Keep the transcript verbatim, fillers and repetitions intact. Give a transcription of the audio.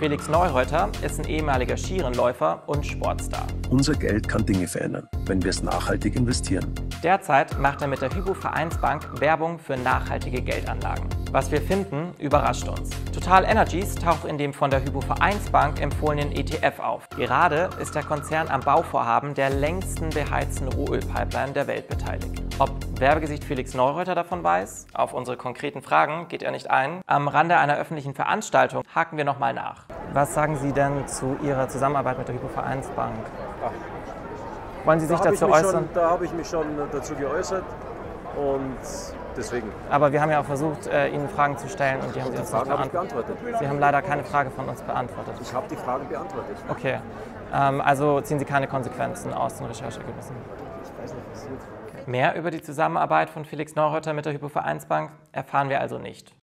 Felix Neureuter ist ein ehemaliger Skirennläufer und Sportstar. Unser Geld kann Dinge verändern, wenn wir es nachhaltig investieren. Derzeit macht er mit der Hypo Vereinsbank Werbung für nachhaltige Geldanlagen. Was wir finden, überrascht uns. Total Energies taucht in dem von der Hypo Vereinsbank empfohlenen E T F auf. Gerade ist der Konzern am Bauvorhaben der längsten beheizten Rohölpipeline der Welt beteiligt. Ob Werbegesicht Felix Neureuter davon weiß? Auf unsere konkreten Fragen geht er nicht ein. Am Rande einer öffentlichen Veranstaltung haken wir nochmal nach. Was sagen Sie denn zu Ihrer Zusammenarbeit mit der Hypo Vereinsbank? Ach, Wollen Sie sich da dazu ich mich äußern? Schon, da habe ich mich schon dazu geäußert und deswegen. Aber wir haben ja auch versucht, äh, Ihnen Fragen zu stellen und die haben Sie Die uns nicht Fragen habe ich beantwortet. beantwortet. Sie haben leider keine Frage von uns beantwortet. Ich habe die Fragen beantwortet. Okay, ähm, also ziehen Sie keine Konsequenzen aus den Rechercheergebnissen. Ich weiß nicht, was passiert. Mehr über die Zusammenarbeit von Felix Neureuter mit der Hypo Vereinsbank erfahren wir also nicht.